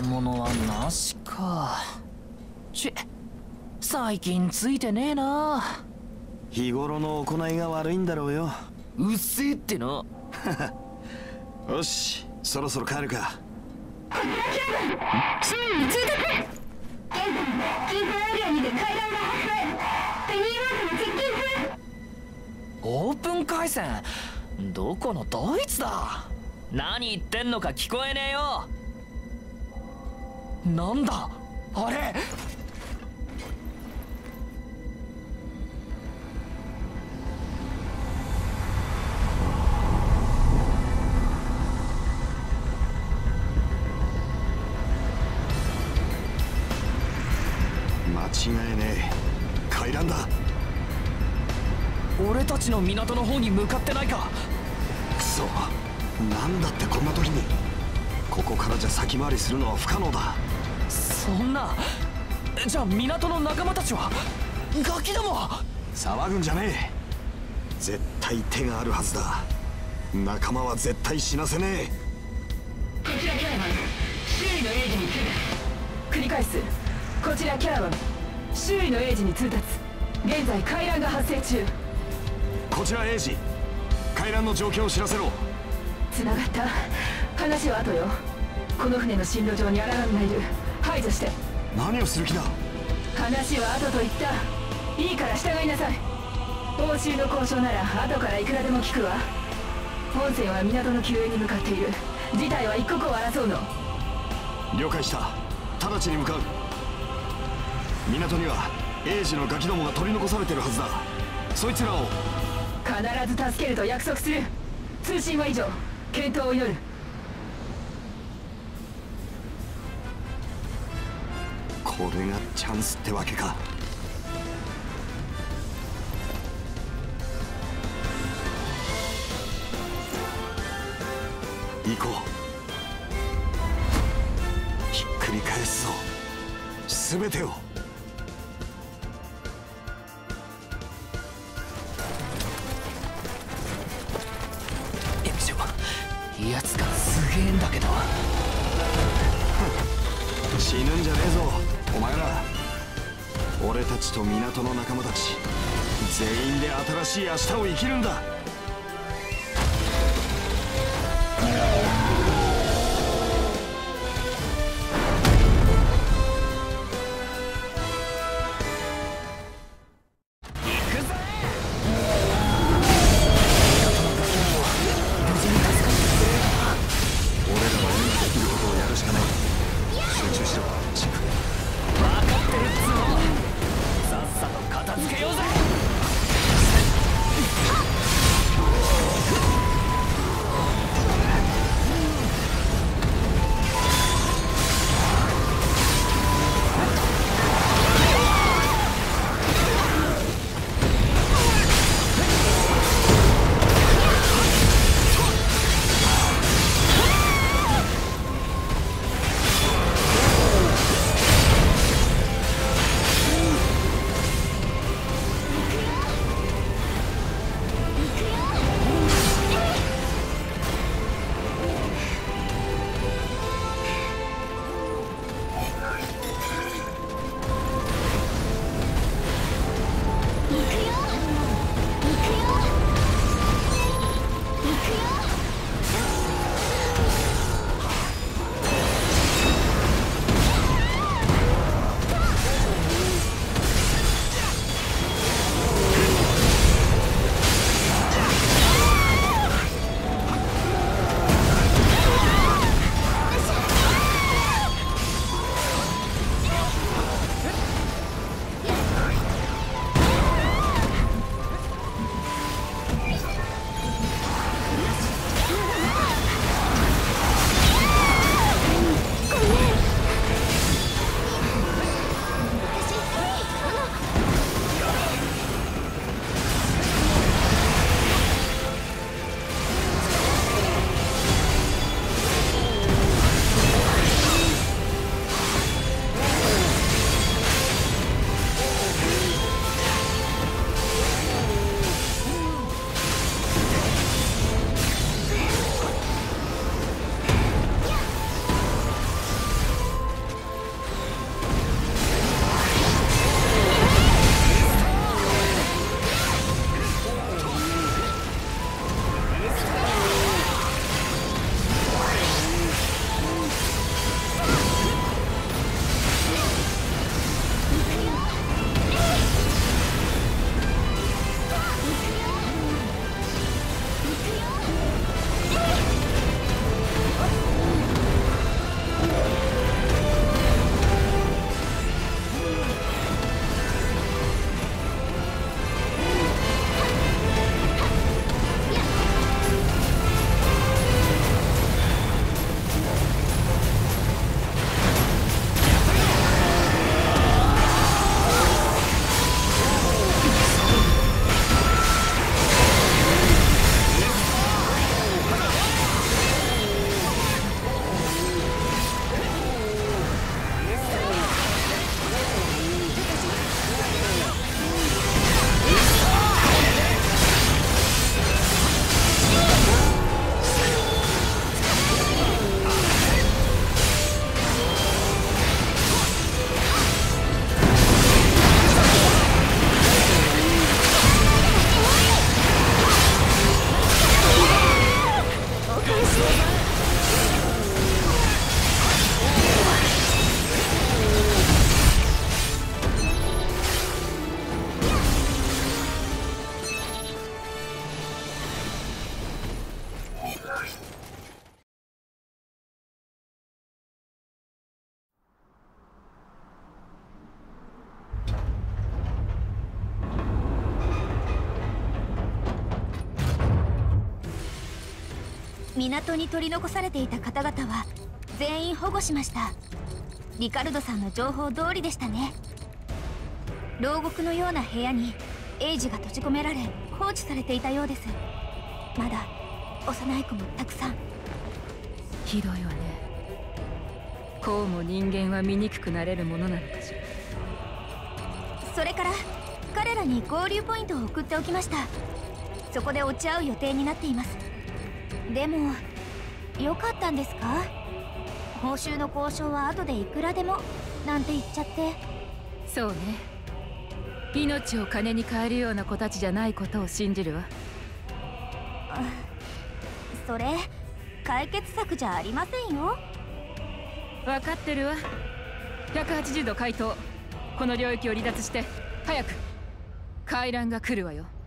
宝物はなしか。最近ついてねえな。 日頃の行いが悪いんだろうよ。 うっせえってな。 よし、そろそろ帰るか。 周囲に通達。現在禁止エリアにて階段が発生。ペニーワークの接近中。 オープン回線、どこのドイツだ。何言ってんのか聞こえねえよ。なんだあれ。 間違いねえ、階段だ。 俺たちの港の方に向かってないか。 くそ、なんだってこんな時に。ここからじゃ先回りするのは不可能だ。 そんな。じゃあ港の仲間たちは。ガキども。 騒ぐんじゃねえ。絶対手があるはずだ。仲間は絶対死なせねえ。 こちらキャラバン、周囲のエイジに通達。繰り返す。こちらキャラバン、周囲のエイジに通達。現在回覧が発生中。 こちらエイジ、回覧の状況を知らせろ。 繋がった。話は後よ。この船の進路上に荒波がいる。排除して。 何をする気だ。 話は後と言った。いいから従いなさい。報酬の交渉なら後からいくらでも聞くわ。本船は港の救援に向かっている。事態は一刻を争うの。 了解した。直ちに向かう。港にはエイジのガキどもが取り残されてるはずだ。そいつらを必ず助けると約束する。通信は以上。健闘を祈る。 これがチャンスってわけか。行こう。ひっくり返すぞ、全てを。 やつがすげえんだけど。 死ぬんじゃねえぞお前ら。俺たちと港の仲間たち全員で新しい明日を生きるんだ。 港に取り残されていた方々は全員保護しました。リカルドさんの情報通りでしたね。牢獄のような部屋にエイジが閉じ込められ放置されていたようです。まだ幼い子もたくさん。 ひどいわね。こうも人間は醜くなれるものなのかしら。 それから彼らに合流ポイントを送っておきました。そこで落ち合う予定になっています。でもよかったんですか？報酬の交渉は後でいくらでもなんて言っちゃって。 そうね、命を金に換えるような子たちじゃないことを信じるわ。 それ解決策じゃありませんよ。 分かってるわ。180度回答。この領域を離脱して早く回覧が来るわよ。